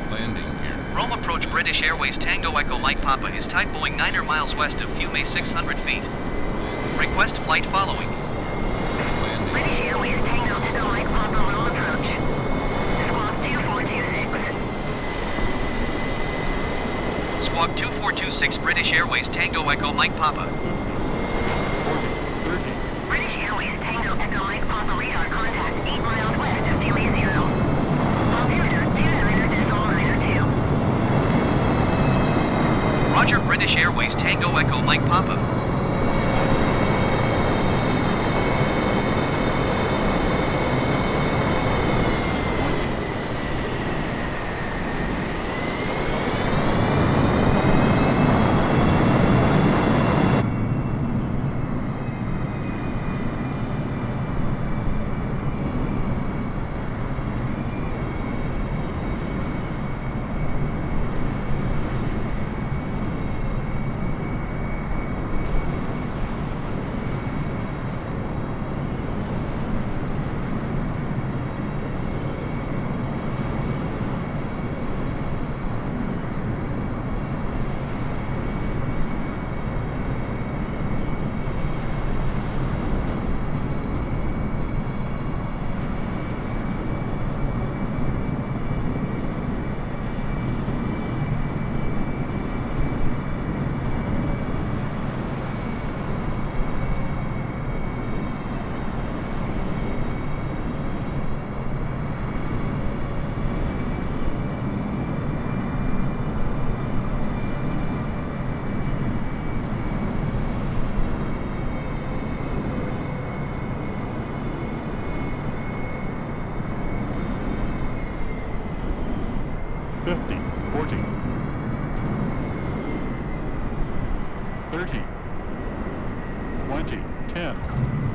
Landing gear. Rome approach British Airways Tango Echo Mike Papa is type Boeing 9er miles west of Fiume 600 feet. Request flight following. Landing. British Airways Tango Echo Mike Papa Rome approach. Squawk 2426. Squawk 2426 British Airways Tango Echo Mike Papa. 40, 30. British Airways Tango Echo Mike Papa radar contact 8 miles west of Fiume 0. Altimeter 29.92. Roger, British Airways Tango Echo Mike Papa. 50, 40, 30, 20, 10.